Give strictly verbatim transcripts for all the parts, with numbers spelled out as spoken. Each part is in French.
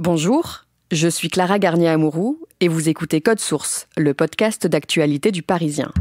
Bonjour, je suis Clara Garnier-Amouroux et vous écoutez Code Source, le podcast d'actualité du Parisien.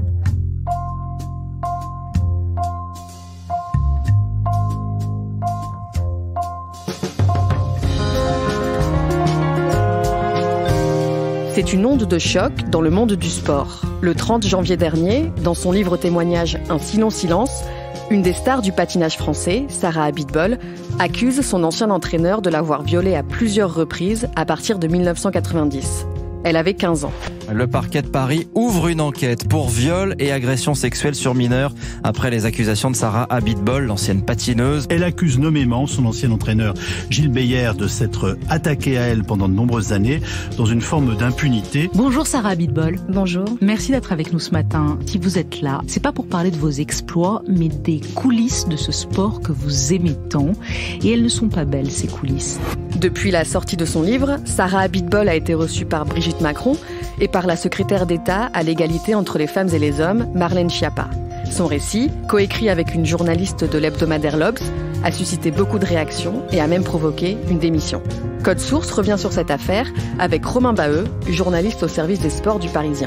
C'est une onde de choc dans le monde du sport. Le trente janvier dernier, dans son livre témoignage « Un si long silence », une des stars du patinage français, Sarah Abitbol, accuse son ancien entraîneur de l'avoir violée à plusieurs reprises à partir de dix-neuf cent quatre-vingt-dix. Elle avait quinze ans. Le parquet de Paris ouvre une enquête pour viol et agression sexuelle sur mineurs après les accusations de Sarah Abitbol, l'ancienne patineuse. Elle accuse nommément son ancien entraîneur Gilles Beyer de s'être attaqué à elle pendant de nombreuses années dans une forme d'impunité. Bonjour Sarah Abitbol. Bonjour. Merci d'être avec nous ce matin. Si vous êtes là, c'est pas pour parler de vos exploits, mais des coulisses de ce sport que vous aimez tant. Et elles ne sont pas belles, ces coulisses. Depuis la sortie de son livre, Sarah Abitbol a été reçue par Brigitte Macron et par la secrétaire d'État à l'égalité entre les femmes et les hommes, Marlène Schiappa. Son récit, coécrit avec une journaliste de l'hebdomadaire l'Obs, a suscité beaucoup de réactions et a même provoqué une démission. Code Source revient sur cette affaire avec Romain Baheux, journaliste au service des sports du Parisien.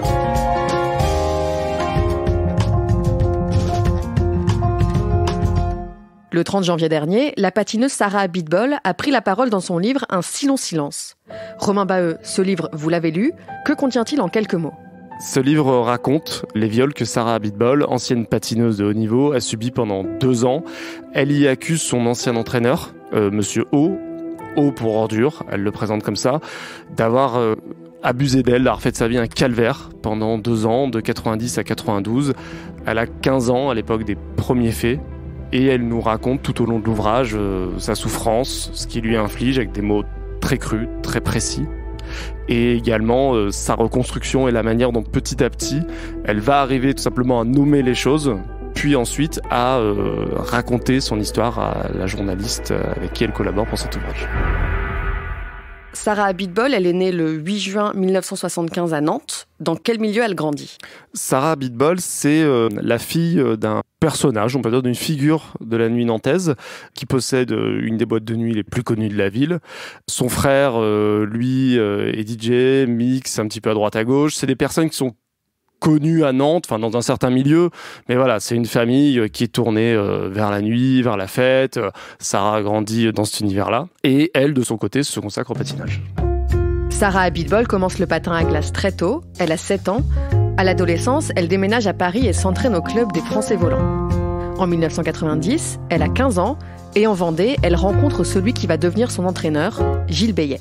Le trente janvier dernier, la patineuse Sarah Abitbol a pris la parole dans son livre « Un si long silence ». Romain Baheux, ce livre, vous l'avez lu, que contient-il en quelques mots ? Ce livre raconte les viols que Sarah Abitbol, ancienne patineuse de haut niveau, a subis pendant deux ans. Elle y accuse son ancien entraîneur, euh, Monsieur O, O pour ordure, elle le présente comme ça, d'avoir euh, abusé d'elle, d'avoir fait de sa vie un calvaire pendant deux ans, de quatre-vingt-dix à quatre-vingt-douze. Elle a quinze ans à l'époque des premiers faits. Et elle nous raconte tout au long de l'ouvrage euh, sa souffrance, ce qui lui inflige avec des mots très crus, très précis. Et également euh, sa reconstruction et la manière dont petit à petit, elle va arriver tout simplement à nommer les choses, puis ensuite à euh, raconter son histoire à la journaliste avec qui elle collabore pour cet ouvrage. Sarah Abitbol, elle est née le huit juin mille neuf cent soixante-quinze à Nantes. Dans quel milieu elle grandit ? Sarah Abitbol, c'est euh, la fille d'un personnage, on peut dire d'une figure de la nuit nantaise, qui possède euh, une des boîtes de nuit les plus connues de la ville. Son frère, euh, lui, euh, est D J, mix un petit peu à droite à gauche. C'est des personnes qui sont connu à Nantes, enfin dans un certain milieu, mais voilà, c'est une famille qui est tournée euh, vers la nuit, vers la fête. Sarah a grandi dans cet univers-là, et elle, de son côté, se consacre au patinage. Sarah Abitbol commence le patin à glace très tôt, elle a sept ans. À l'adolescence, elle déménage à Paris et s'entraîne au club des Français volants. En dix-neuf cent quatre-vingt-dix, elle a quinze ans, et en Vendée, elle rencontre celui qui va devenir son entraîneur, Gilles Beyer.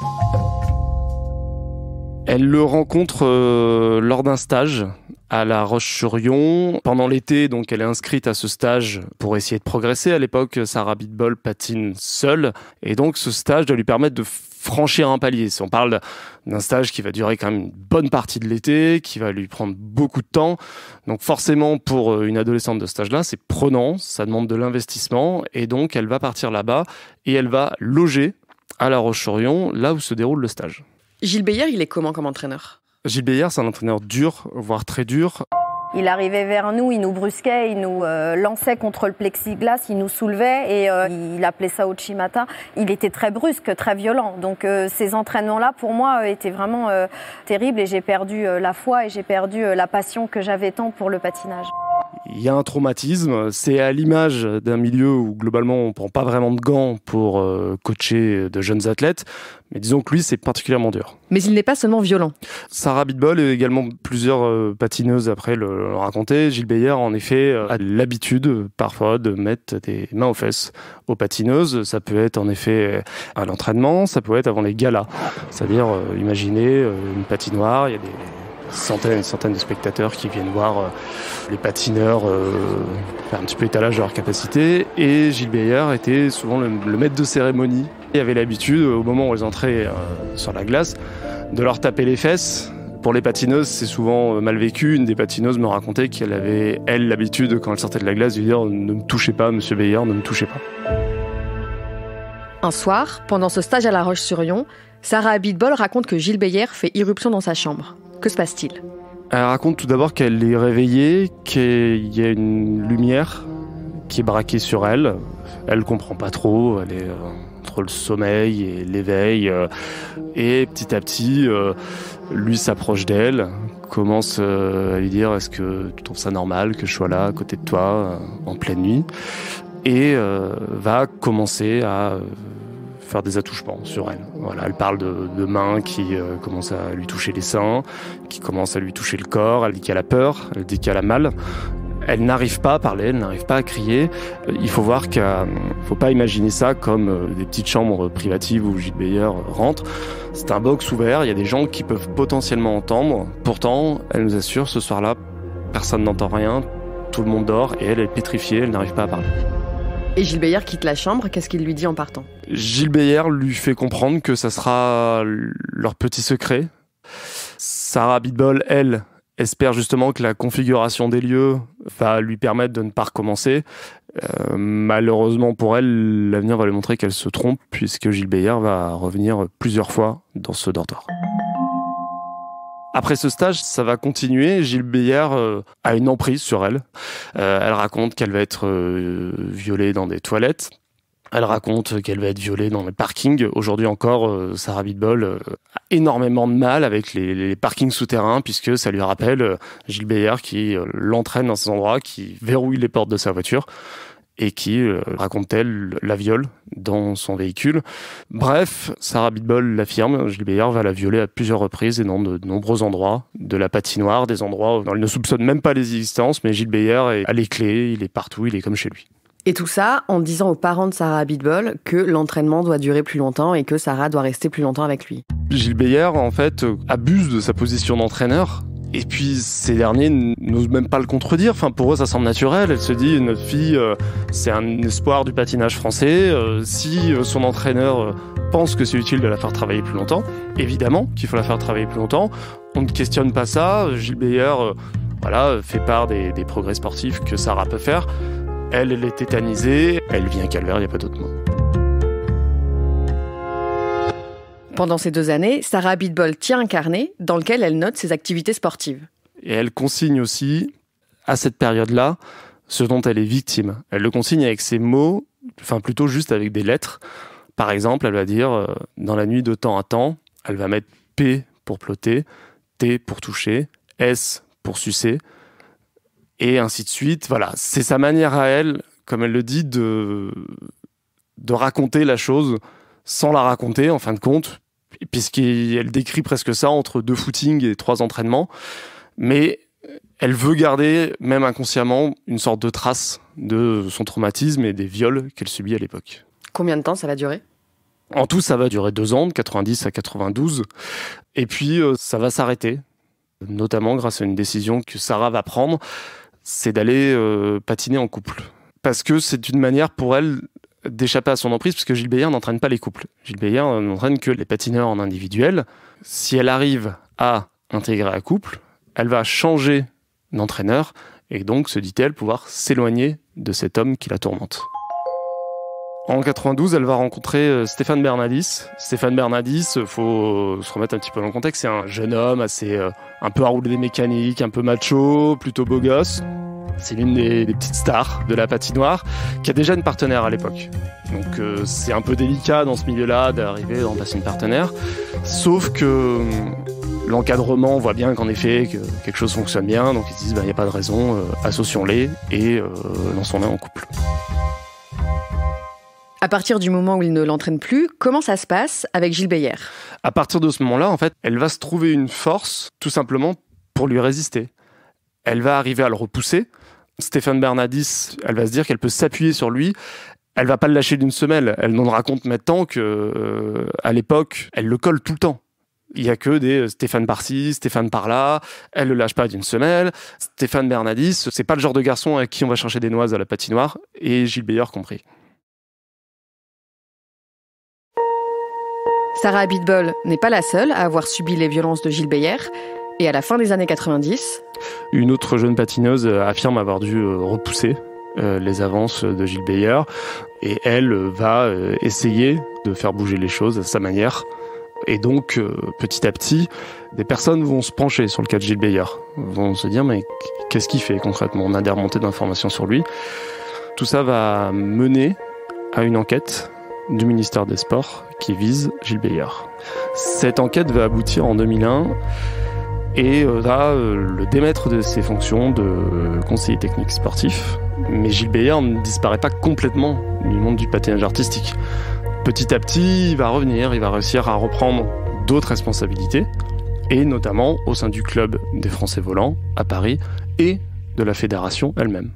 Elle le rencontre euh, lors d'un stage à La Roche-sur-Yon. Pendant l'été, donc, elle est inscrite à ce stage pour essayer de progresser. À l'époque, Sarah Abitbol patine seule. Et donc, ce stage doit lui permettre de franchir un palier. Si on parle d'un stage qui va durer quand même une bonne partie de l'été, qui va lui prendre beaucoup de temps. Donc, forcément, pour une adolescente de cet âge-là, c'est prenant, ça demande de l'investissement. Et donc, elle va partir là-bas et elle va loger à La Roche-sur-Yon, là où se déroule le stage. Gilles Beyer, il est comment comme entraîneur ? Gilles Beyer, c'est un entraîneur dur, voire très dur. Il arrivait vers nous, il nous brusquait, il nous euh, lançait contre le plexiglas, il nous soulevait et euh, il appelait ça Ochimata. Il était très brusque, très violent. Donc euh, ces entraînements-là, pour moi, euh, étaient vraiment euh, terribles et j'ai perdu euh, la foi et j'ai perdu euh, la passion que j'avais tant pour le patinage. Il y a un traumatisme, c'est à l'image d'un milieu où globalement on ne prend pas vraiment de gants pour euh, coacher de jeunes athlètes, mais disons que lui c'est particulièrement dur. Mais il n'est pas seulement violent. Sarah Abitbol et également plusieurs euh, patineuses après le, le racontaient. Gilles Beyer en effet a l'habitude parfois de mettre des mains aux fesses aux patineuses. Ça peut être en effet à l'entraînement, ça peut être avant les galas. C'est-à-dire euh, imaginez euh, une patinoire, il y a des centaines et centaines de spectateurs qui viennent voir euh, les patineurs euh, faire un petit peu étalage de leur capacité. Et Gilles Beyer était souvent le, le maître de cérémonie. Il avait l'habitude, au moment où elles entraient euh, sur la glace, de leur taper les fesses. Pour les patineuses, c'est souvent mal vécu. Une des patineuses me racontait qu'elle avait, elle, l'habitude, quand elle sortait de la glace, de lui dire « Ne me touchez pas, monsieur Beyer, ne me touchez pas ». Un soir, pendant ce stage à La Roche-sur-Yon, Sarah Abitbol raconte que Gilles Beyer fait irruption dans sa chambre. Que se passe-t-il ? Elle raconte tout d'abord qu'elle est réveillée, qu'il y a une lumière qui est braquée sur elle. Elle comprend pas trop, elle est, euh, entre le sommeil et l'éveil. Euh, et petit à petit, euh, lui s'approche d'elle, commence euh, à lui dire « Est-ce que tu trouves ça normal que je sois là, à côté de toi, euh, en pleine nuit ?» Et euh, va commencer à... Euh, faire des attouchements sur elle. Voilà, elle parle de, de mains qui euh, commencent à lui toucher les seins, qui commencent à lui toucher le corps, elle dit qu'elle a peur, elle dit qu'elle a mal. Elle n'arrive pas à parler, elle n'arrive pas à crier. Il faut voir qu'il ne faut pas imaginer ça comme des petites chambres privatives où Gilles Beyer rentre. C'est un box ouvert, il y a des gens qui peuvent potentiellement entendre. Pourtant, elle nous assure, ce soir-là, personne n'entend rien, tout le monde dort et elle est pétrifiée, elle n'arrive pas à parler. Et Gilles Beyer quitte la chambre, qu'est-ce qu'il lui dit en partant ? Gilles Beyer lui fait comprendre que ça sera leur petit secret. Sarah Abitbol, elle, espère justement que la configuration des lieux va lui permettre de ne pas recommencer. Euh, malheureusement pour elle, l'avenir va lui montrer qu'elle se trompe, puisque Gilles Beyer va revenir plusieurs fois dans ce dortoir. Après ce stage, ça va continuer. Gilles Beyer euh, a une emprise sur elle. Euh, elle raconte qu'elle va être euh, violée dans des toilettes. Elle raconte qu'elle va être violée dans les parkings. Aujourd'hui encore, euh, Sarah Abitbol euh, a énormément de mal avec les, les parkings souterrains, puisque ça lui rappelle euh, Gilles Beyer qui euh, l'entraîne dans ces endroits, qui verrouille les portes de sa voiture et qui, euh, raconte-t-elle, la viole dans son véhicule. Bref, Sarah Abitbol l'affirme, Gilles Beyer va la violer à plusieurs reprises et dans de, de nombreux endroits, de la patinoire, des endroits où elle ne soupçonne même pas les existences, mais Gilles Beyer a les clés, il est partout, il est comme chez lui. Et tout ça en disant aux parents de Sarah Abitbol que l'entraînement doit durer plus longtemps et que Sarah doit rester plus longtemps avec lui. Gilles Beyer, en fait, abuse de sa position d'entraîneur. Et puis, ces derniers n'osent même pas le contredire. Enfin, pour eux, ça semble naturel. Elle se dit, notre fille, euh, c'est un espoir du patinage français. Euh, si euh, son entraîneur euh, pense que c'est utile de la faire travailler plus longtemps, évidemment qu'il faut la faire travailler plus longtemps. On ne questionne pas ça. Gilles Beyer, euh, voilà, fait part des, des progrès sportifs que Sarah peut faire. Elle, elle est tétanisée. Elle vit un calvaire, il n'y a pas d'autre mot. Pendant ces deux années, Sarah Abitbol tient un carnet dans lequel elle note ses activités sportives. Et elle consigne aussi, à cette période-là, ce dont elle est victime. Elle le consigne avec ses mots, enfin plutôt juste avec des lettres. Par exemple, elle va dire, euh, dans la nuit de temps à temps, elle va mettre P pour plotter, T pour toucher, S pour sucer, et ainsi de suite. Voilà, c'est sa manière à elle, comme elle le dit, de, de raconter la chose sans la raconter, en fin de compte, puisqu'elle décrit presque ça entre deux footings et trois entraînements. Mais elle veut garder, même inconsciemment, une sorte de trace de son traumatisme et des viols qu'elle subit à l'époque. Combien de temps ça va durer ? En tout, ça va durer deux ans, de quatre-vingt-dix à quatre-vingt-douze. Et puis, euh, ça va s'arrêter, notamment grâce à une décision que Sarah va prendre, c'est d'aller euh, patiner en couple. Parce que c'est une manière pour elle d'échapper à son emprise, puisque Gilles Beyer n'entraîne pas les couples. Gilles Beyer n'entraîne que les patineurs en individuel. Si elle arrive à intégrer un couple, elle va changer d'entraîneur, et donc, se dit-elle, pouvoir s'éloigner de cet homme qui la tourmente. En quatre-vingt-douze, elle va rencontrer Stéphane Bernadis. Stéphane Bernadis, il faut se remettre un petit peu dans le contexte, c'est un jeune homme assez, euh, un peu à rouler des mécaniques, un peu macho, plutôt beau gosse. C'est l'une des, des petites stars de la patinoire, qui a déjà une partenaire à l'époque. Donc euh, c'est un peu délicat dans ce milieu-là d'arriver à remplacer une partenaire. Sauf que euh, l'encadrement voit bien qu'en effet, que quelque chose fonctionne bien, donc ils se disent, bah, y a pas de raison, euh, associons-les et euh, lançons-les en couple. À partir du moment où il ne l'entraîne plus, comment ça se passe avec Gilles Beyer ? À partir de ce moment-là, en fait, elle va se trouver une force, tout simplement, pour lui résister. Elle va arriver à le repousser. Stéphane Bernadis, elle va se dire qu'elle peut s'appuyer sur lui. Elle va pas le lâcher d'une semelle. Elle nous raconte maintenant que, euh, à l'époque, elle le colle tout le temps. Il y a que des Stéphane par-ci, Stéphane par-là. Elle le lâche pas d'une semelle. Stéphane Bernadis, c'est pas le genre de garçon avec qui on va chercher des noises à la patinoire, et Gilles Beyer compris. Sarah Abitbol n'est pas la seule à avoir subi les violences de Gilles Beyer. Et à la fin des années quatre-vingt-dix... Une autre jeune patineuse affirme avoir dû repousser les avances de Gilles Beyer. Et elle va essayer de faire bouger les choses à sa manière. Et donc, petit à petit, des personnes vont se pencher sur le cas de Gilles Beyer. Vont se dire, mais qu'est-ce qu'il fait concrètement ? On a des remontées d'informations sur lui. Tout ça va mener à une enquête du ministère des Sports qui vise Gilles Beyer. Cette enquête va aboutir en deux mille un et va euh, le démettre de ses fonctions de conseiller technique sportif. Mais Gilles Beyer ne disparaît pas complètement du monde du patinage artistique. Petit à petit, il va revenir, il va réussir à reprendre d'autres responsabilités, et notamment au sein du club des Français volants à Paris et de la fédération elle-même.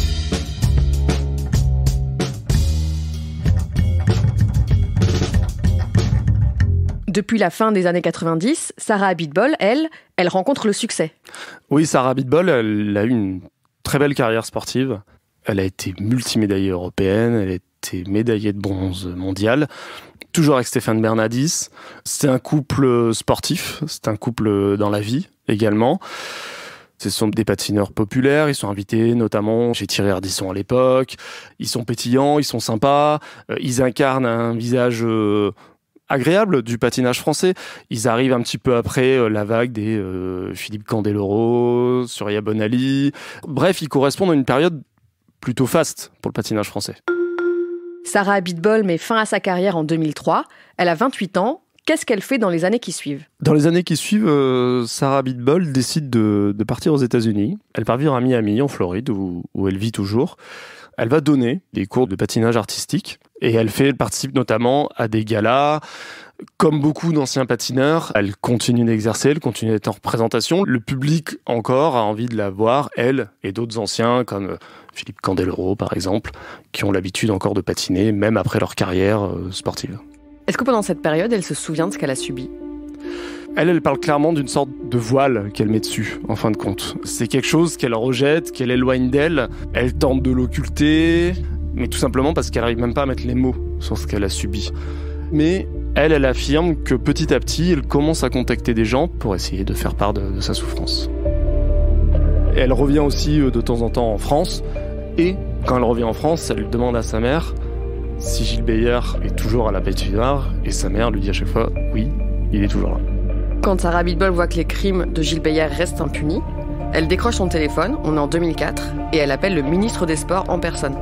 Depuis la fin des années quatre-vingt-dix, Sarah Abitbol, elle, elle rencontre le succès. Oui, Sarah Abitbol, elle a eu une très belle carrière sportive. Elle a été multimédaillée européenne, elle a été médaillée de bronze mondial, toujours avec Stéphane Bernadis. C'est un couple sportif, c'est un couple dans la vie également. Ce sont des patineurs populaires, ils sont invités notamment chez Thierry Ardisson à l'époque. Ils sont pétillants, ils sont sympas, ils incarnent un visage agréable du patinage français. Ils arrivent un petit peu après euh, la vague des euh, Philippe Candeloro, Surya Bonali. Bref, ils correspondent à une période plutôt faste pour le patinage français. Sarah Abitbol met fin à sa carrière en deux mille trois. Elle a vingt-huit ans. Qu'est-ce qu'elle fait dans les années qui suivent ? Dans les années qui suivent, euh, Sarah Abitbol décide de, de partir aux États-Unis. Elle part vivre à Miami, en Floride, où, où elle vit toujours. Elle va donner des cours de patinage artistique et elle, fait, elle participe notamment à des galas. Comme beaucoup d'anciens patineurs, elle continue d'exercer, elle continue d'être en représentation. Le public encore a envie de la voir, elle et d'autres anciens comme Philippe Candeloro par exemple, qui ont l'habitude encore de patiner même après leur carrière sportive. Est-ce que pendant cette période, elle se souvient de ce qu'elle a subi ? Elle, elle parle clairement d'une sorte de voile qu'elle met dessus, en fin de compte. C'est quelque chose qu'elle rejette, qu'elle éloigne d'elle. Elle tente de l'occulter, mais tout simplement parce qu'elle n'arrive même pas à mettre les mots sur ce qu'elle a subi. Mais elle, elle affirme que petit à petit, elle commence à contacter des gens pour essayer de faire part de, de sa souffrance. Elle revient aussi de temps en temps en France, et quand elle revient en France, elle demande à sa mère si Gilles Beyer est toujours à la patinoire, et sa mère lui dit à chaque fois « oui, il est toujours là ». Quand Sarah Abitbol voit que les crimes de Gilles Beyer restent impunis, elle décroche son téléphone, on est en deux mille quatre, et elle appelle le ministre des Sports en personne.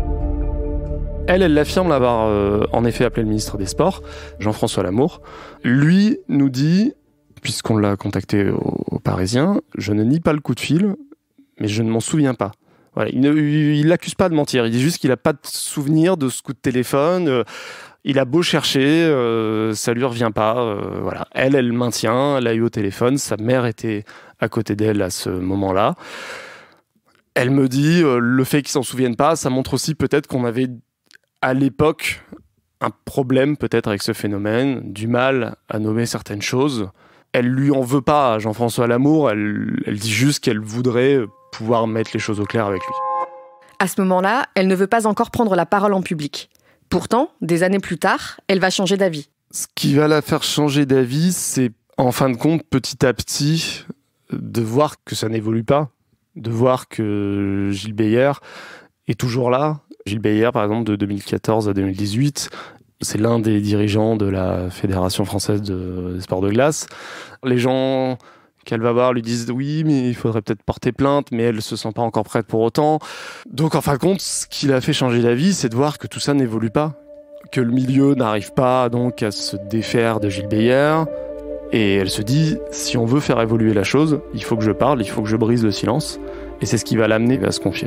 Elle, elle l'affirme l'avoir euh, en effet appelé le ministre des Sports, Jean-François Lamour. Lui nous dit, puisqu'on l'a contacté au, au Parisien, je ne nie pas le coup de fil, mais je ne m'en souviens pas. Voilà, il ne il l'accuse pas de mentir, il dit juste qu'il n'a pas de souvenir de ce coup de téléphone. Euh, il a beau chercher, euh, ça lui revient pas. Euh, voilà. Elle, elle maintient, elle a eu au téléphone, sa mère était à côté d'elle à ce moment-là. Elle me dit, euh, le fait qu'il s'en souvienne pas, ça montre aussi peut-être qu'on avait à l'époque un problème peut-être avec ce phénomène, du mal à nommer certaines choses. Elle lui en veut pas à Jean-François Lamour, elle, elle dit juste qu'elle voudrait pouvoir mettre les choses au clair avec lui. À ce moment-là, elle ne veut pas encore prendre la parole en public. Pourtant, des années plus tard, elle va changer d'avis. Ce qui va la faire changer d'avis, c'est en fin de compte, petit à petit, de voir que ça n'évolue pas, de voir que Gilles Beyer est toujours là. Gilles Beyer, par exemple, de deux mille quatorze à deux mille dix-huit, c'est l'un des dirigeants de la Fédération française de, des sports de glace. Les gens qu'elle va voir lui disent « oui, mais il faudrait peut-être porter plainte », mais elle ne se sent pas encore prête pour autant. Donc, en fin de compte, ce qui l'a fait changer d'avis, c'est de voir que tout ça n'évolue pas, que le milieu n'arrive pas donc à se défaire de Gilles Beyer. Et elle se dit « si on veut faire évoluer la chose, il faut que je parle, il faut que je brise le silence ». Et c'est ce qui va l'amener à se confier.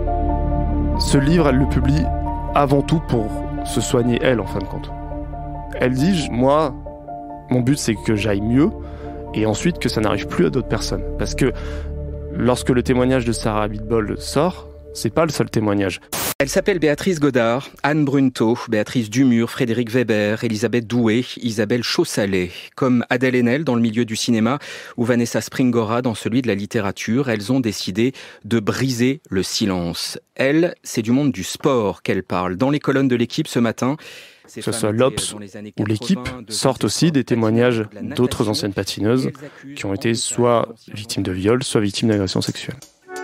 Ce livre, elle le publie avant tout pour se soigner elle, en fin de compte. Elle dit, moi, mon but c'est que j'aille mieux et ensuite que ça n'arrive plus à d'autres personnes. Parce que lorsque le témoignage de Sarah Abitbol sort, c'est pas le seul témoignage. Elle s'appelle Béatrice Godard, Anne Brunto, Béatrice Dumur, Frédéric Weber, Elisabeth Doué, Isabelle Chaussalet. Comme Adèle Haenel dans le milieu du cinéma ou Vanessa Springora dans celui de la littérature, elles ont décidé de briser le silence. Elle, c'est du monde du sport qu'elle parle. Dans les colonnes de l'Équipe ce matin, que ce soit l'Obs ou l'Équipe, sortent aussi des témoignages d'autres anciennes patineuses qui ont été soit victimes de viol, soit victimes d'agressions sexuelles.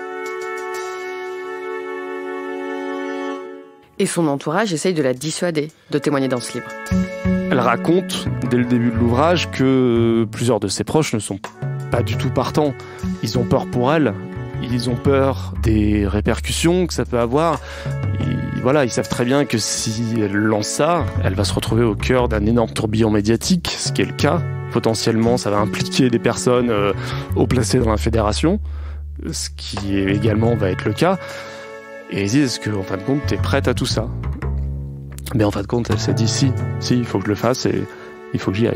Et son entourage essaye de la dissuader de témoigner dans ce livre. Elle raconte, dès le début de l'ouvrage, que plusieurs de ses proches ne sont pas du tout partants. Ils ont peur pour elle, ils ont peur des répercussions que ça peut avoir. voilà, ils savent très bien que si elle lance ça, elle va se retrouver au cœur d'un énorme tourbillon médiatique, ce qui est le cas. Potentiellement, ça va impliquer des personnes euh, haut placées dans la fédération, ce qui également va être le cas. Et ils disent, est-ce qu'en fin de compte, t'es prête à tout ça? Mais en fin de compte, elle s'est dit, si, si, il faut que je le fasse et il faut que j'y aille.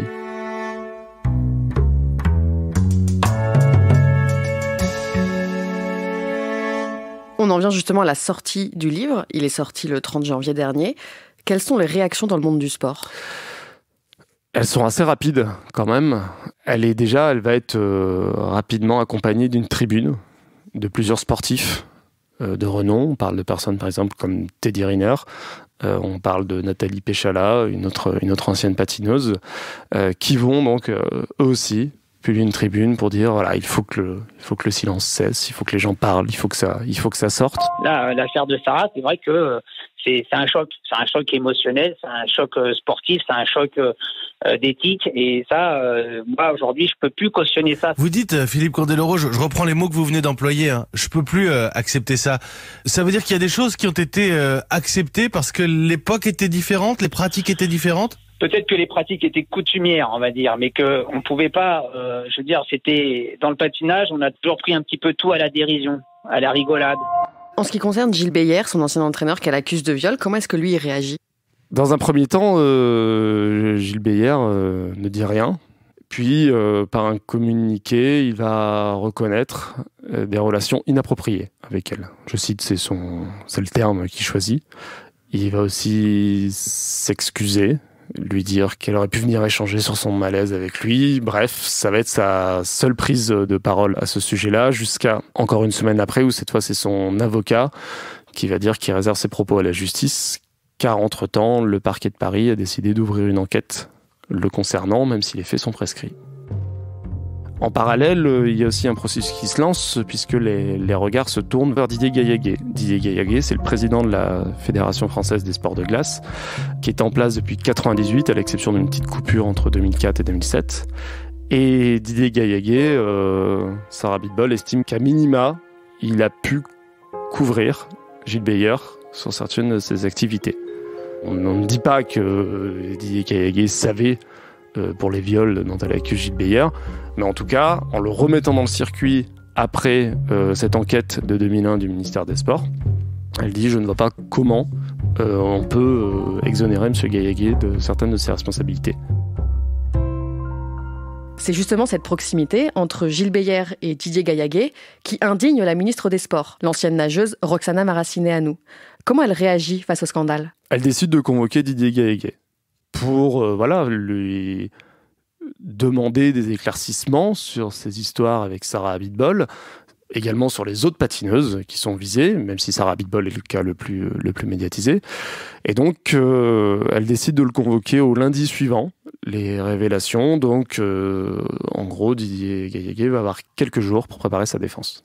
On en vient justement à la sortie du livre. Il est sorti le trente janvier dernier. Quelles sont les réactions dans le monde du sport ? Elles sont assez rapides quand même. Elle est déjà, elle va être euh, rapidement accompagnée d'une tribune de plusieurs sportifs euh, de renom. On parle de personnes par exemple comme Teddy Riner. Euh, on parle de Nathalie Péchala, une autre, une autre ancienne patineuse, euh, qui vont donc euh, eux aussi publier une tribune pour dire voilà, il faut que le, il faut que le silence cesse, il faut que les gens parlent, il faut que ça, il faut que ça sorte. Là, l'affaire de Sarah, c'est vrai que euh, c'est, c'est un choc, c'est un choc émotionnel, c'est un choc euh, sportif, c'est un choc euh, d'éthique, et ça, euh, moi aujourd'hui, je peux plus cautionner ça. Vous dites, euh, Philippe Candeloro, je, je reprends les mots que vous venez d'employer, hein, je peux plus euh, accepter ça. Ça veut dire qu'il y a des choses qui ont été euh, acceptées parce que l'époque était différente, les pratiques étaient différentes? Peut-être que les pratiques étaient coutumières, on va dire, mais que on pouvait pas. Euh, je veux dire, c'était dans le patinage, on a toujours pris un petit peu tout à la dérision, à la rigolade. En ce qui concerne Gilles Beyer, son ancien entraîneur qu'elle accuse de viol, comment est-ce que lui il réagit ? Dans un premier temps, euh, Gilles Beyer euh, ne dit rien. Puis, euh, par un communiqué, il va reconnaître euh, des relations inappropriées avec elle. Je cite, c'est son, c'est le terme qu'il choisit. Il va aussi s'excuser, lui dire qu'elle aurait pu venir échanger sur son malaise avec lui. Bref, ça va être sa seule prise de parole à ce sujet-là, jusqu'à encore une semaine après, où cette fois c'est son avocat qui va dire qu'il réserve ses propos à la justice, car entre-temps, le parquet de Paris a décidé d'ouvrir une enquête le concernant, même si les faits sont prescrits. En parallèle, il y a aussi un processus qui se lance, puisque les, les regards se tournent vers Didier Gaillaguet. Didier Gaillaguet, c'est le président de la Fédération française des sports de glace, qui est en place depuis quatre-vingt-dix-huit, à l'exception d'une petite coupure entre deux mille quatre et deux mille sept. Et Didier Gaillaguet, euh, Sarah Abitbol, estime qu'à minima, il a pu couvrir Gilles Beyer sur certaines de ses activités. On, on ne dit pas que Didier Gaillaguet savait euh, pour les viols dont elle accuse Gilles Beyer, mais en tout cas, en le remettant dans le circuit après euh, cette enquête de deux mille un du ministère des Sports, elle dit « Je ne vois pas comment euh, on peut euh, exonérer M. Gaillaguet de certaines de ses responsabilités ». C'est justement cette proximité entre Gilles Beyer et Didier Gaillaguet qui indigne la ministre des Sports, l'ancienne nageuse Roxana Maracineanu. Comment elle réagit face au scandale ? Elle décide de convoquer Didier Gaillaguet pour euh, voilà, lui demander des éclaircissements sur ces histoires avec Sarah Abitbol, également sur les autres patineuses qui sont visées, même si Sarah Abitbol est le cas le plus, le plus médiatisé. Et donc, euh, elle décide de le convoquer au lundi suivant, les révélations. Donc, euh, en gros, Didier Gaillaguet va avoir quelques jours pour préparer sa défense.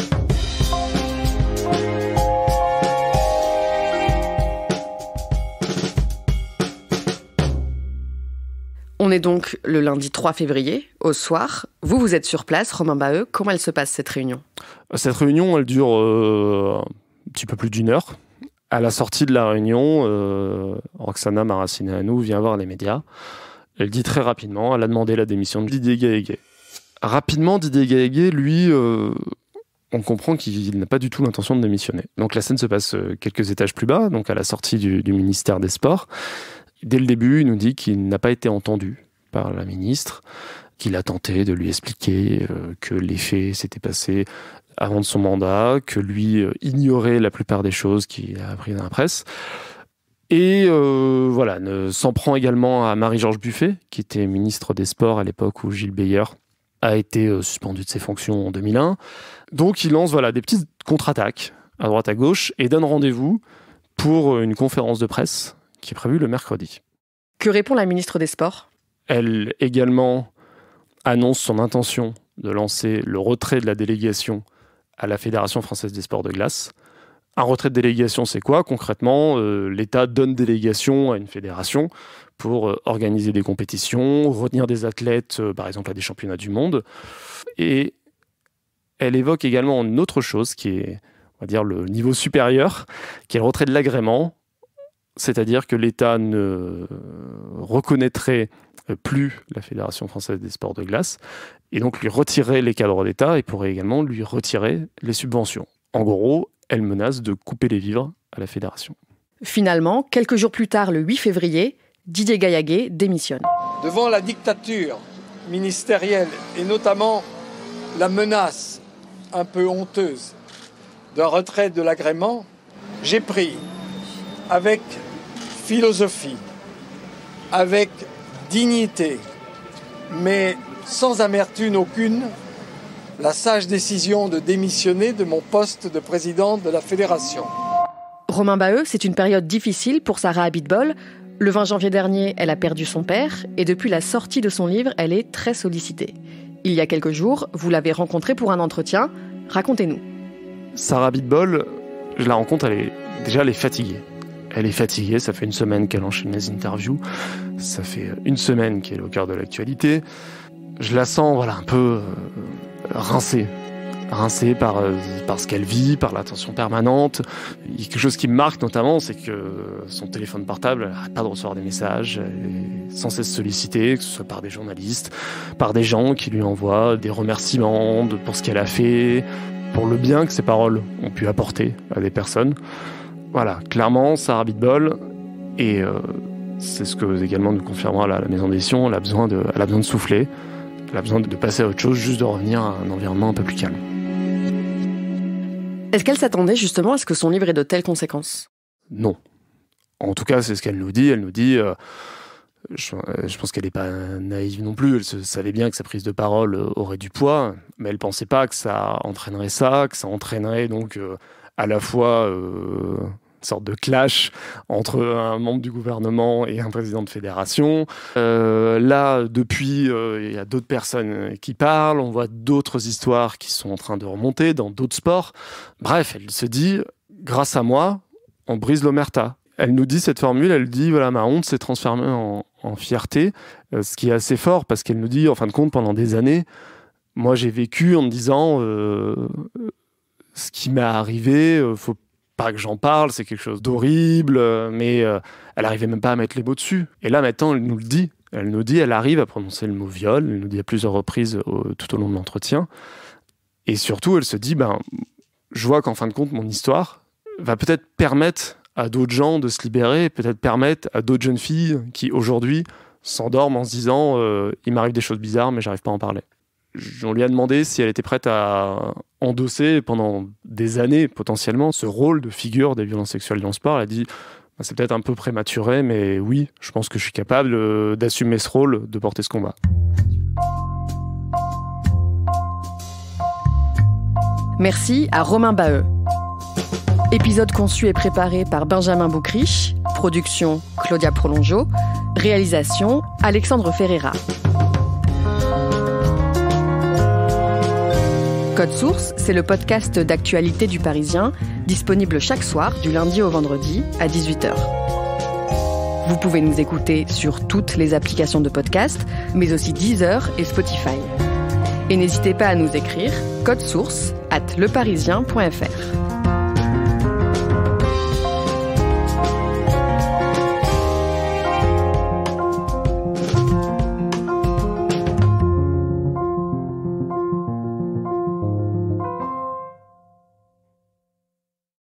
On est donc le lundi trois février, au soir. Vous, vous êtes sur place, Romain Baheux. Comment elle se passe, cette réunion ? Cette réunion, elle dure euh, un petit peu plus d'une heure. À la sortie de la réunion, euh, Roxana Maracineanu vient voir les médias. Elle dit très rapidement, elle a demandé la démission de Didier Gaillaguet. Rapidement, Didier Gaillaguet, lui, euh, on comprend qu'il n'a pas du tout l'intention de démissionner. Donc la scène se passe quelques étages plus bas, donc à la sortie du, du ministère des Sports. Dès le début, il nous dit qu'il n'a pas été entendu par la ministre, qu'il a tenté de lui expliquer euh, que les faits s'étaient passés avant de son mandat, que lui euh, ignorait la plupart des choses qu'il a apprises dans la presse. Et euh, voilà, ne, s'en prend également à Marie-Georges Buffet, qui était ministre des Sports à l'époque où Gilles Beyer a été euh, suspendu de ses fonctions en deux mille un. Donc il lance voilà, des petites contre-attaques à droite à gauche et donne rendez-vous pour une conférence de presse qui est prévue le mercredi. Que répond la ministre des Sports ? Elle également annonce son intention de lancer le retrait de la délégation à la Fédération française des sports de glace. Un retrait de délégation, c'est quoi ? Concrètement, euh, l'État donne délégation à une fédération pour euh, organiser des compétitions, retenir des athlètes, euh, par exemple à des championnats du monde. Et elle évoque également une autre chose qui est on va dire le niveau supérieur, qui est le retrait de l'agrément, c'est-à-dire que l'État ne reconnaîtrait plus la Fédération française des sports de glace, et donc lui retirer les cadres d'État et pourrait également lui retirer les subventions. En gros, elle menace de couper les vivres à la Fédération. Finalement, quelques jours plus tard, le huit février, Didier Gaillaguet démissionne. Devant la dictature ministérielle et notamment la menace un peu honteuse d'un retrait de l'agrément, j'ai pris avec philosophie, avec dignité, mais sans amertume aucune, la sage décision de démissionner de mon poste de président de la Fédération. Romain Baheux, c'est une période difficile pour Sarah Abitbol. Le vingt janvier dernier, elle a perdu son père et depuis la sortie de son livre, elle est très sollicitée. Il y a quelques jours, vous l'avez rencontrée pour un entretien. Racontez-nous. Sarah Abitbol, je la rencontre, elle est, déjà elle est fatiguée. Elle est fatiguée, ça fait une semaine qu'elle enchaîne les interviews, ça fait une semaine qu'elle est au cœur de l'actualité. Je la sens voilà, un peu euh, rincée. rincée par, euh, par ce qu'elle vit, par l'attention permanente. Il y a quelque chose qui me marque notamment, c'est que son téléphone portable, elle n'arrête pas de recevoir des messages, elle est sans cesse sollicitée, que ce soit par des journalistes, par des gens qui lui envoient des remerciements de, pour ce qu'elle a fait, pour le bien que ses paroles ont pu apporter à des personnes. Voilà, clairement, Sarah Abitbol, et euh, c'est ce que également nous confirmera la, la maison d'édition, elle a besoin de, elle a besoin de souffler, elle a besoin de, de passer à autre chose, juste de revenir à un environnement un peu plus calme. Est-ce qu'elle s'attendait justement à ce que son livre ait de telles conséquences ? Non. En tout cas, c'est ce qu'elle nous dit. Elle nous dit, euh, je, je pense qu'elle n'est pas naïve non plus, elle se, savait bien que sa prise de parole aurait du poids, mais elle ne pensait pas que ça entraînerait ça, que ça entraînerait donc euh, à la fois euh, une sorte de clash entre un membre du gouvernement et un président de fédération. Euh, là, depuis, euh, il y a d'autres personnes qui parlent, on voit d'autres histoires qui sont en train de remonter dans d'autres sports. Bref, elle se dit, grâce à moi, on brise l'omerta. Elle nous dit cette formule, elle dit, voilà, ma honte s'est transformée en, en fierté, euh, ce qui est assez fort, parce qu'elle nous dit, en fin de compte, pendant des années, moi j'ai vécu en me disant, euh, ce qui m'est arrivé, euh, faut pas que j'en parle, c'est quelque chose d'horrible, mais euh, elle n'arrivait même pas à mettre les mots dessus. Et là, maintenant, elle nous le dit. Elle nous dit, elle arrive à prononcer le mot viol, elle nous dit à plusieurs reprises au, tout au long de l'entretien. Et surtout, elle se dit, ben, je vois qu'en fin de compte, mon histoire va peut-être permettre à d'autres gens de se libérer, peut-être permettre à d'autres jeunes filles qui, aujourd'hui, s'endorment en se disant, euh, il m'arrive des choses bizarres, mais j'arrive pas à en parler. On lui a demandé si elle était prête à endosser pendant des années, potentiellement, ce rôle de figure des violences sexuelles dans le sport. Elle a dit, bah, c'est peut-être un peu prématuré, mais oui, je pense que je suis capable euh, d'assumer ce rôle, de porter ce combat. Merci à Romain Baheux. Épisode conçu et préparé par Benjamin Boucriche, production Claudia Prolongeau, réalisation Alexandre Ferreira. Code Source, c'est le podcast d'actualité du Parisien, disponible chaque soir du lundi au vendredi à dix-huit heures. Vous pouvez nous écouter sur toutes les applications de podcast, mais aussi Deezer et Spotify. Et n'hésitez pas à nous écrire code source arobase leparisien point fr.